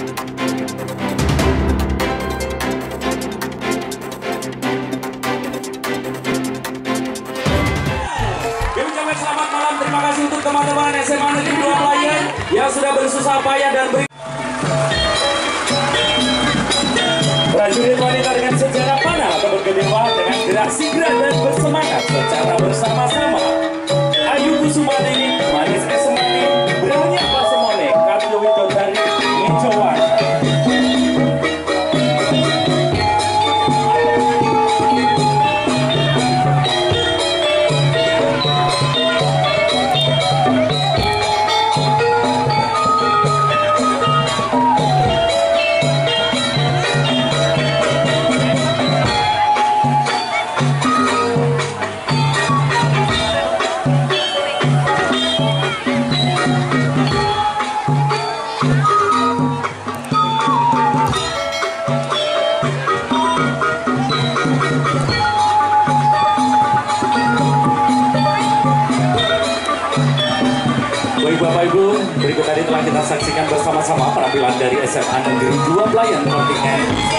Selamat malam, terima kasih untuk teman-teman SMA Negeri 2 Pelayan yang sudah bersusah payah dan prajurit wanita dengan sejarah panah atau bergedewa dengan gerak sigap dan bersemangat secara bersama-sama. Ayu Kusumani, Manis Esmani, Brahnya Pasemone, Karyo Widodari, Incowan. Bapak Ibu, berikut tadi telah kita saksikan bersama-sama penampilan dari SMA Negeri 2 Pelayan kontingen.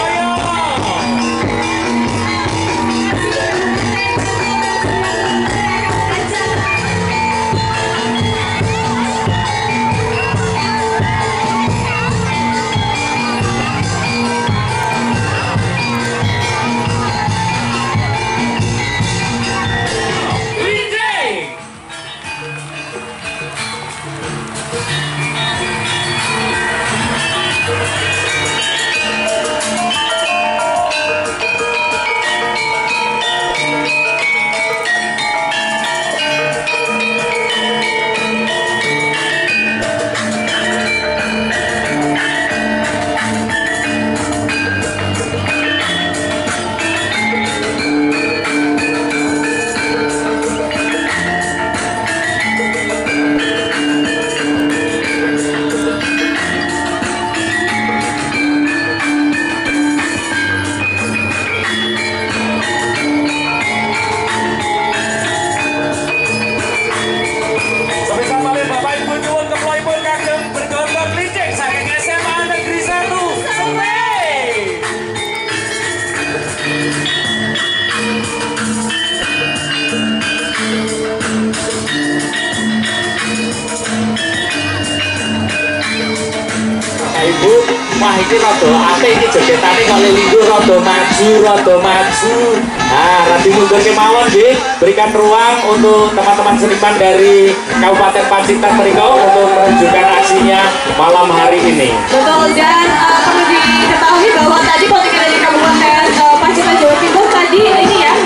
Ibu, wah ini rada ate iki jogetane kalau linggo rada maju. Nah, radi mundur kemawon nggih. Berikan ruang untuk teman-teman seniman dari Kabupaten Pacitan mriko untuk menunjukkan aksinya malam hari ini. Betul, dan perlu diketahui bahwa tadi kontingen dari Kabupaten Pacitan Jawa Timur tadi ini ya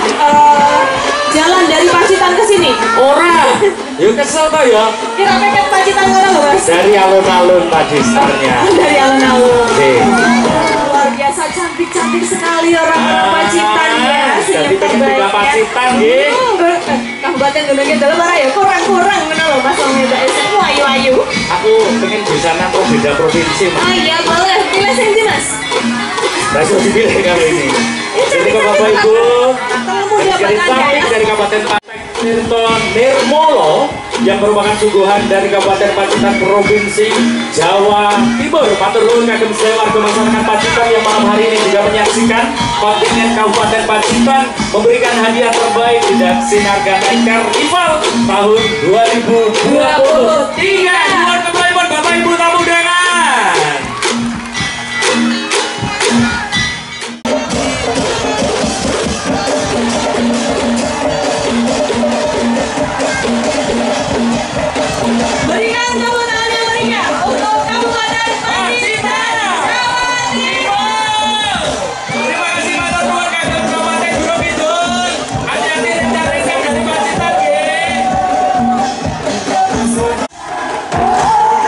jalan dari Pacitan ke sini. Ora, yuk kesel toh ya. Kira peket Pacitan ngono lho, Mas. Dari alun-alun tadi sebenarnya. Dari alun-alun. Oke. Luar biasa cantik-cantik sekali orang-orang Pacitan ya. Jadi pengen juga Pacitan nggih. Kabupaten Gunung Kidul ora ya kurang-kurang ngono lho Mas wong wedok semua ayu-ayu. Aku pengen bisa nangkep beda provinsi, Mas. Oh iya, boleh. Pilih sing ndi, Mas? Langsung dipilih kali ini. Jadi ke Bapak Ibu, dari samping dari Kabupaten Pacitan Nirmolo yang merupakan sungguhan dari Kabupaten Pacitan Provinsi Jawa Timur. Matur nuwun kagem sedaya warga masyarakat Pacitan yang malam hari ini juga menyaksikan kontingen Kabupaten Pacitan memberikan hadiah terbaik di Sinargana Carnival tahun 2023. Nuwun kepripun Bapak Ibu tamu undangan. Berikan tepuk tangan yang meriah untuk Kabupaten Pacitan, Jawa Timur. Terima kasih matur nuwun kagem Kabupaten Gunung Kidul. Hati-hati rencana dari Pacitan nggih.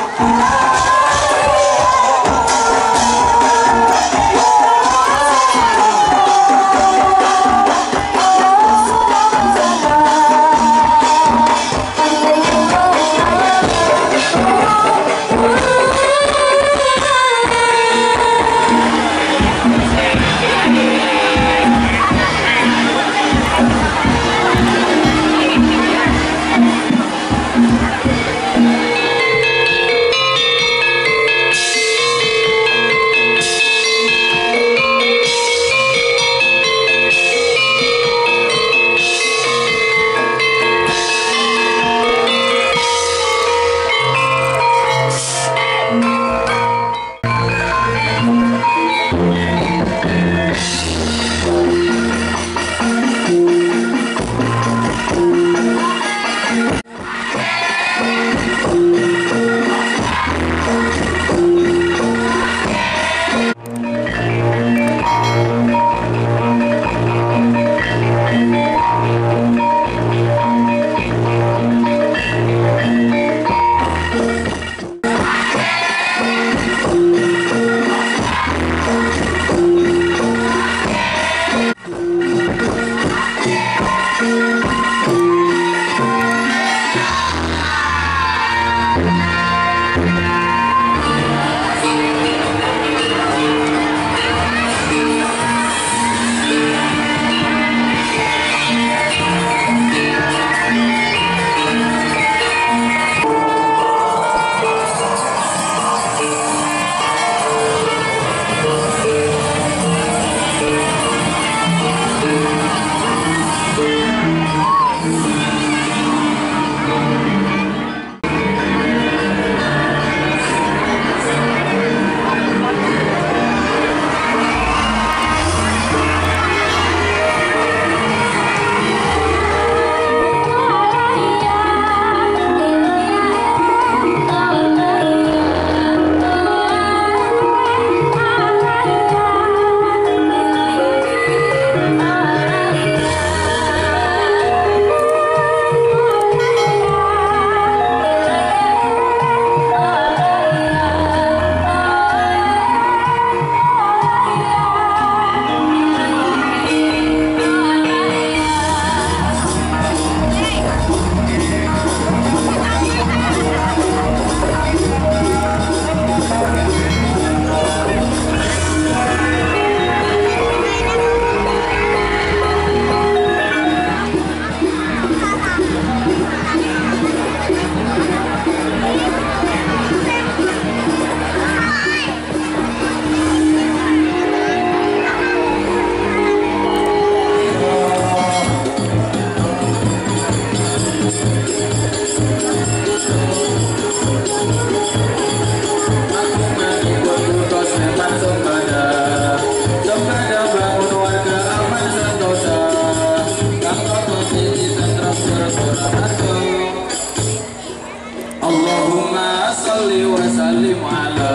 Allahumma salli wa sallim ala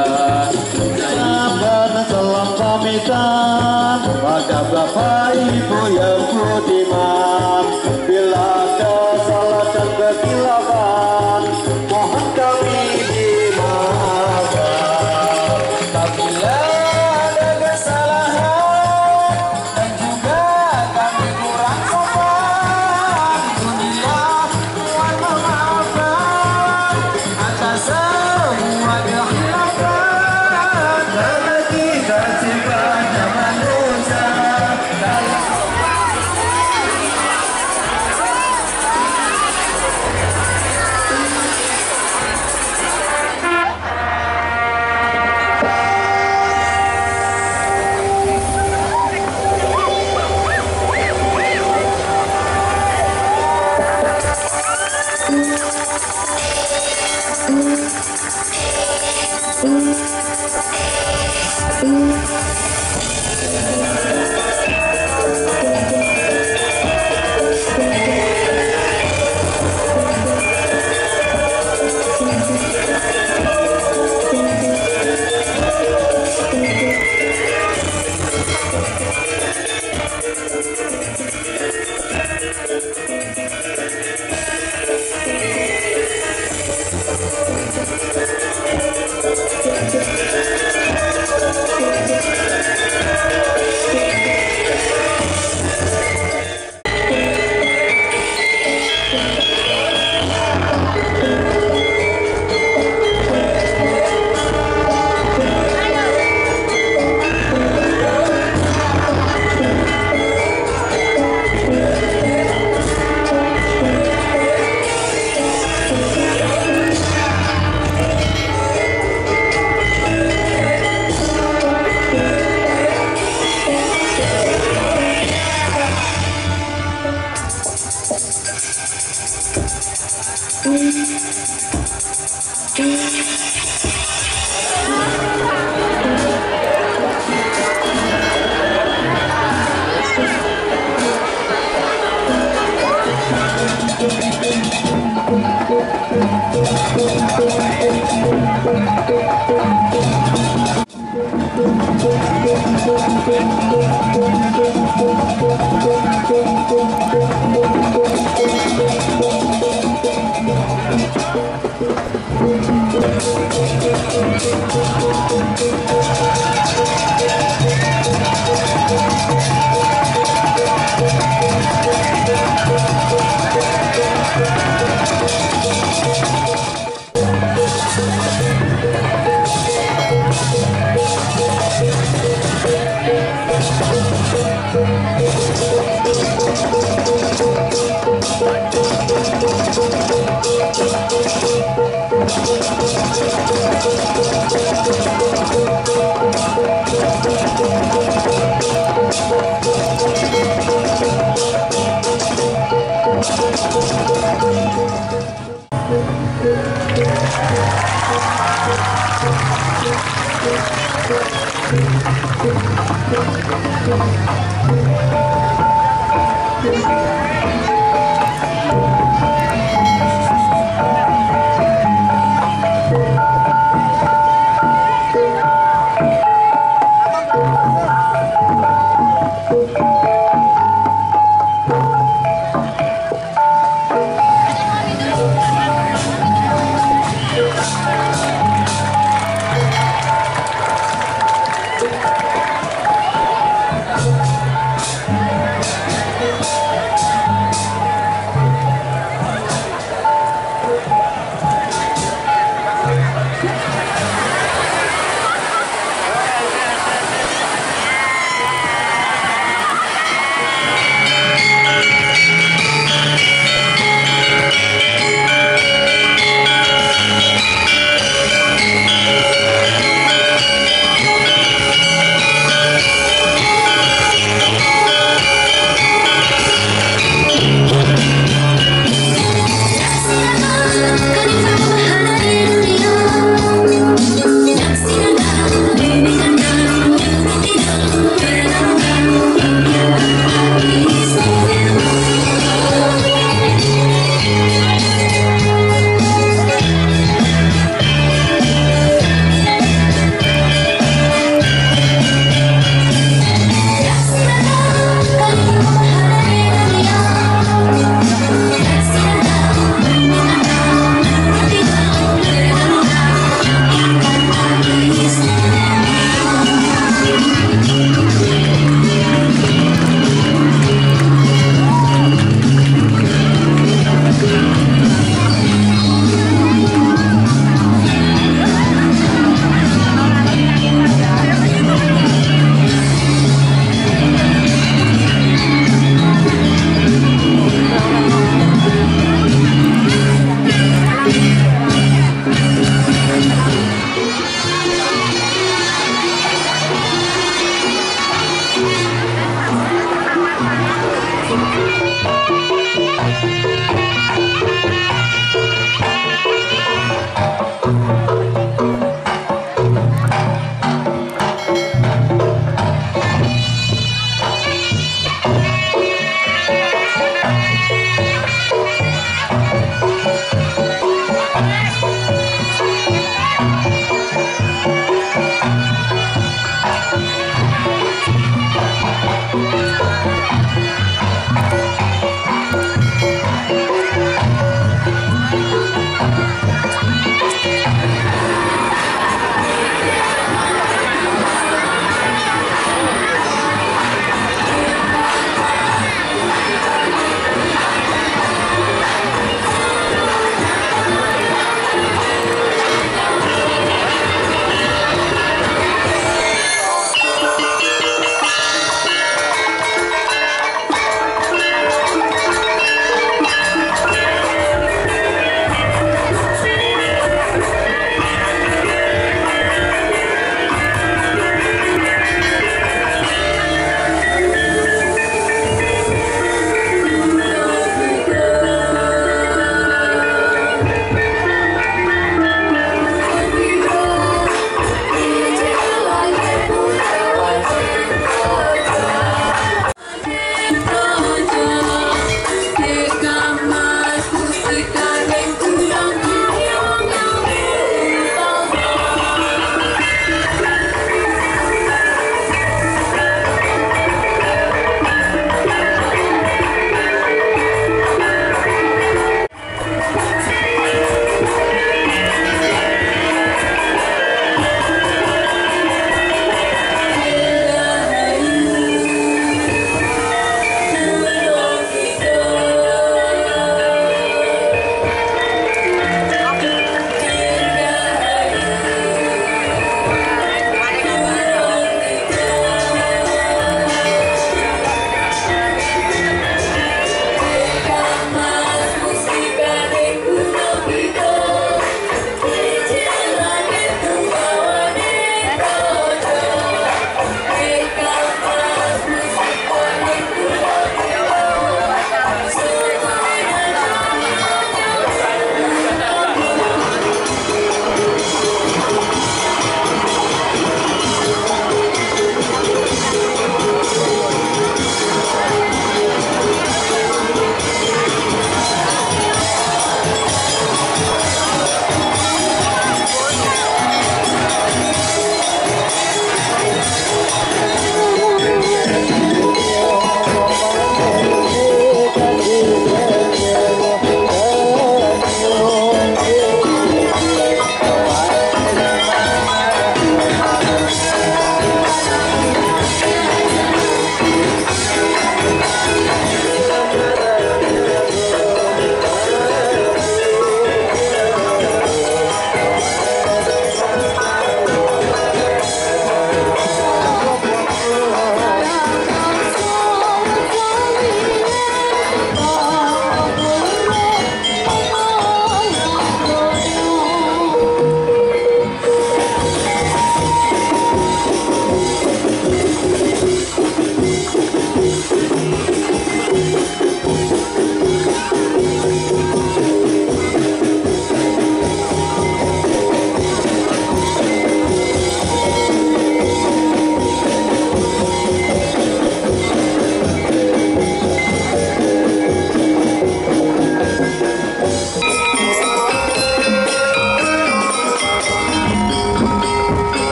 salam pamitan pada Bapak Ibu yang budiman. Bila ada salah dan kekilafan, mohon kami dimaafkan. Apabila ada kesalahan dan juga kami kurang sopan, Alhamdulillah mohon memaafkan atas semua kehilafan. Karena kita sifatnya manusia.